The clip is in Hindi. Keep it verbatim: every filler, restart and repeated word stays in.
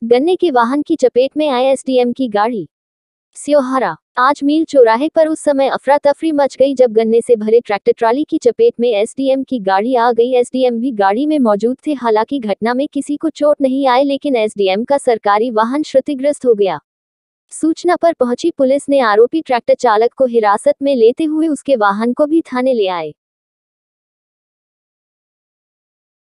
गन्ने के वाहन की चपेट में आए एसडीएम की गाड़ी। स्योहारा। आज मील चौराहे पर उस समय अफरा तफरी मच गई जब गन्ने से भरे ट्रैक्टर ट्राली की चपेट में एसडीएम की गाड़ी आ गई। एसडीएम भी गाड़ी में मौजूद थे। हालांकि घटना में किसी को चोट नहीं आई, लेकिन एसडीएम का सरकारी वाहन क्षतिग्रस्त हो गया। सूचना पर पहुंची पुलिस ने आरोपी ट्रैक्टर चालक को हिरासत में लेते हुए उसके वाहन को भी थाने ले आए।